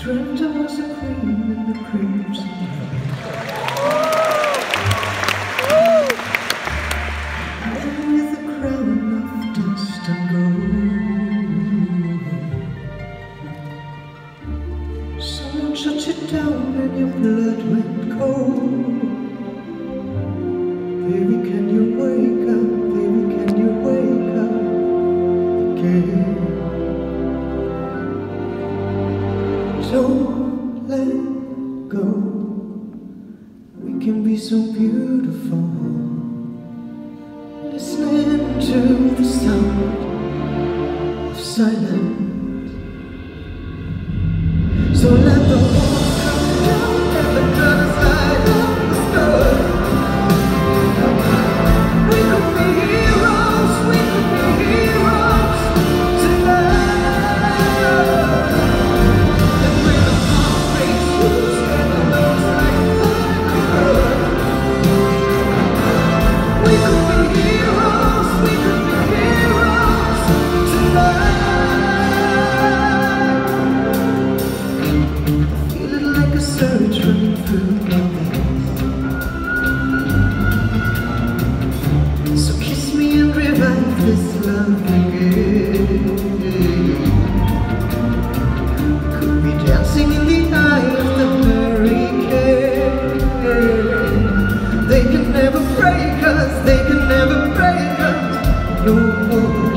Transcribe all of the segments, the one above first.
Dreamt I was a queen in the crimson and with a crown of dust and gold. Someone shut you down and your blood went cold. Baby, can you wake up? Baby, can you wake up again? Don't let go. We can be so beautiful, listening to the sound of silence. So let the walls come down and the colors light up the sky. We could be heroes, we could be heroes tonight. And when the heart breaks loose and the love's like thunder, we could be heroes tonight. Feel it like a surge running through my veins. So kiss me and revive this love again. Could be dancing in the eye of the hurricane. They can never break us, they can never break us, no more.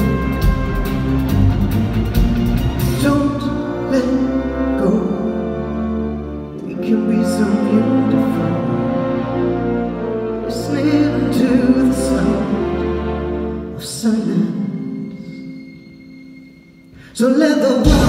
Don't let go. We can be so beautiful, listening to the sound of silence. So let the